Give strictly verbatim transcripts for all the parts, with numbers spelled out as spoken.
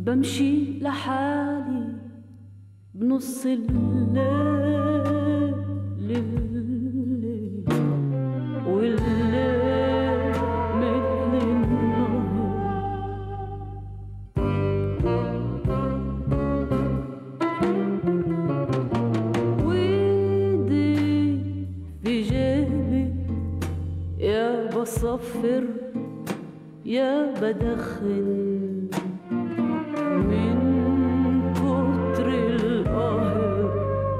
بمشي لحالي بنص الليل الليل والليل مثل النهر، ويدي في جيبي يا بصفر يا بدخن من كتر القهر،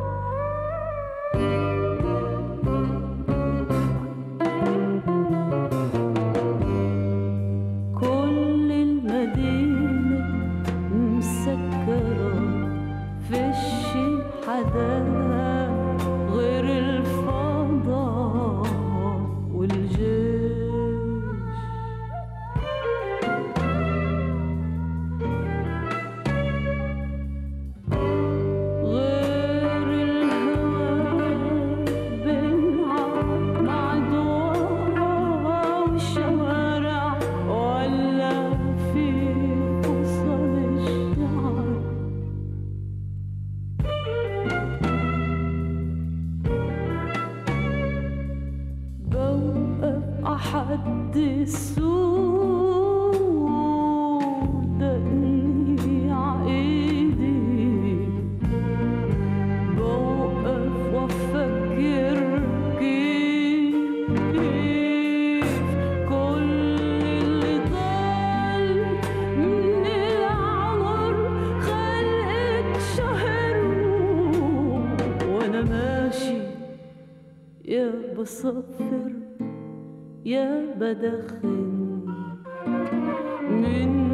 كل المدينة مسكرة فيش حدا غير الفضاء والجيش. أحد السود دقني عايدي، بوقف وأفكر كيف كل اللي ضل من العمر خلقت شهر، وأنا ماشي يا بصفر يا بدخن من